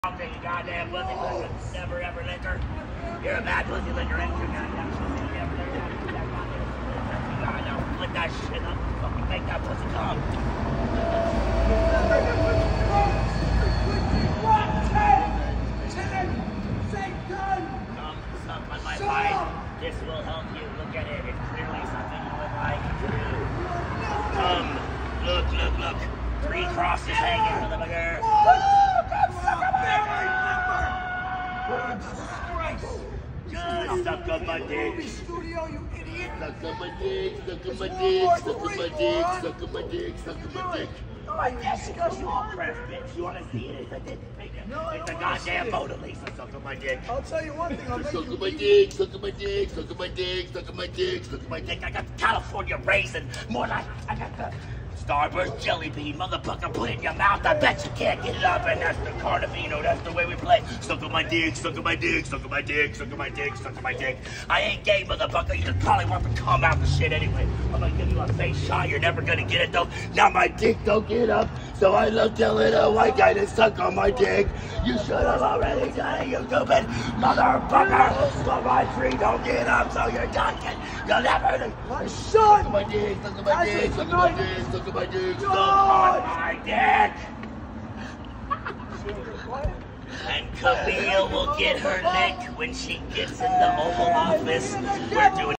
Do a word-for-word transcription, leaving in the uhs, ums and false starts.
Okay, you goddamn pussy licker. Never ever licker. You're a bad pussy licker, ain't you? Goddamn pussy never licker. You goddamn put that shit up. Fucking make that pussy come. Come suck on my pipe. This will help you. Look at it. It's clearly something you would like to do. Come. Look, look, look. Three crosses hanging, motherfucker. Just suck on my dick. Studio, you idiot. Suck on my dick, suck on my dick, suck on my dick, suck on my dick, suck on my dick. Alright, Yes, because you all press, bitch. You want to see it? It's a dick finger. No, I It's a don't wanna goddamn see it. Mona Lisa. Suck on my dick. I'll tell you one thing, I'll make Suck you on my eat dick, suck on my dick, suck on my dick, suck on my dick, suck on my dick. I got the California raisin. More like I got the Starburst jelly bean, motherfucker, put it in your mouth. I bet you can't get it up, and that's the Carnivino. That's the way we play. Suck on my dick, suck on my dick, suck on my dick, suck on my dick, suck on my dick. I ain't gay, motherfucker. You just probably want to come out the shit anyway. I'm gonna give you a face shot. You're never gonna get it though. Now my dick don't get up, so I love telling a white guy to suck on my dick. You should have already done it, you stupid motherfucker. So my tree don't get up, so you're done. You'll never do. my Suck son! on my dick, suck on my As dick, of suck on my tonight- dick, suck on my dick, suck God! on my dick. What? And Camille will get her lick when she gets in the Oval Office. We're doing